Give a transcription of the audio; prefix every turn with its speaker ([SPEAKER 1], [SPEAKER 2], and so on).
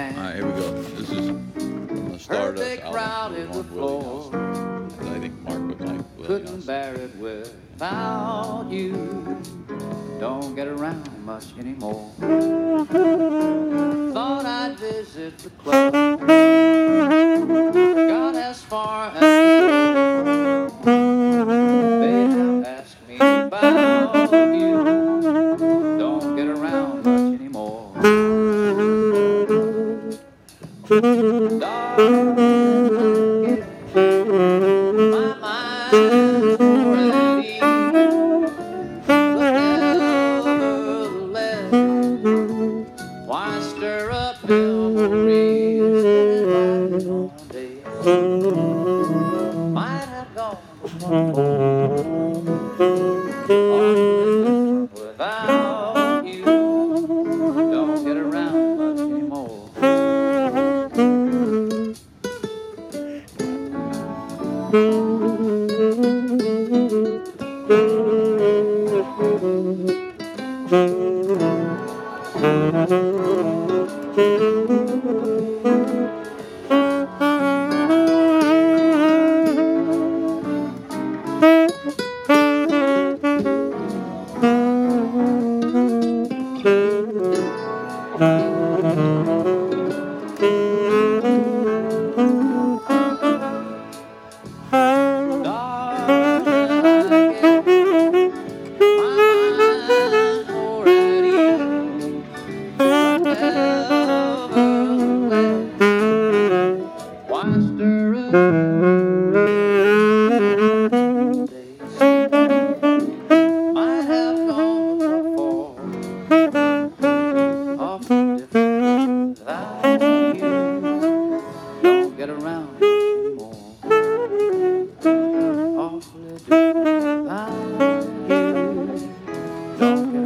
[SPEAKER 1] Here we go. This is from the Stardust album. On Willie Nelson. I think Mark would like Willie
[SPEAKER 2] Couldn't
[SPEAKER 1] Nelson.
[SPEAKER 2] bear it without you. Don't get around much anymore. Thought I'd visit the club. Got as far as the door. They now ask me about you. Don't get around much anymore. Darling, my mind's already. Why stir up memories on days might have gone without you. Don't get around much anymore. Get around anymore. Awfully different without you. Don't